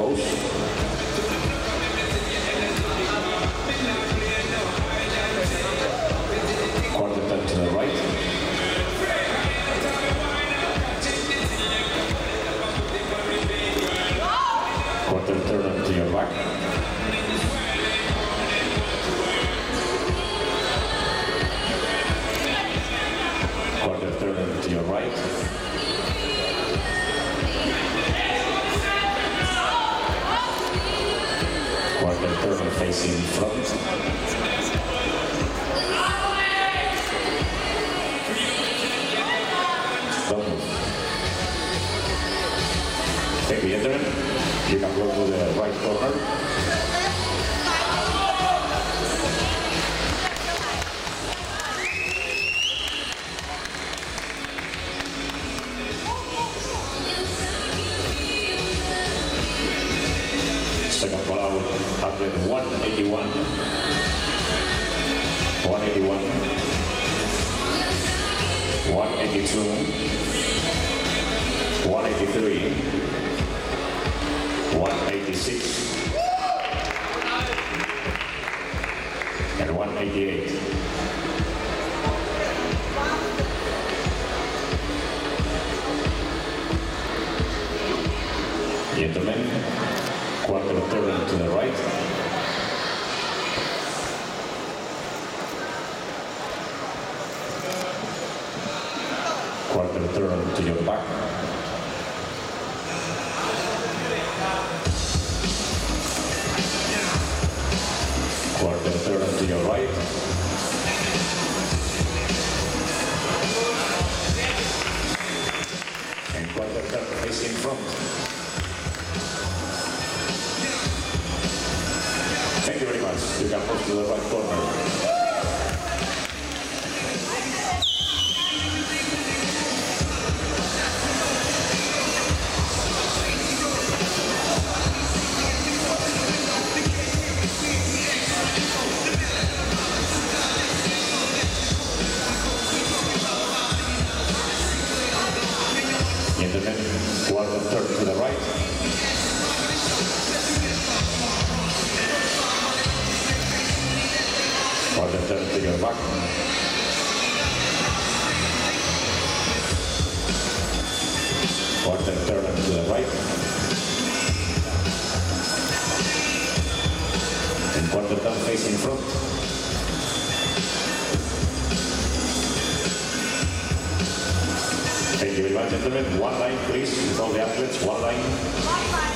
close. Quarter turn to the right. Quarter turn to your back. Quarter turn to your right. Quarter turn facing front. Don't move. Take the interim. You can go to the right corner. Second ball out, 181, 181, 182, 183, 186, and 188. Gentlemen, quarter turn to the right. Quarter turn to your back. Quarter turn to your right. And quarter turn facing front. Thank you very much. You can move to the right corner. Gentlemen, quarter turn to the right. Quarter turn to your back. Quarter turn to the right. And quarter turn facing front. Thank you very much, gentlemen. One line, please, with all the athletes. One line.